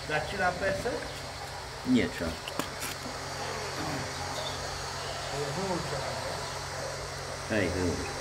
Dać ci lampę? Nie trzeba. Wyłączę. Hej, wyłącz.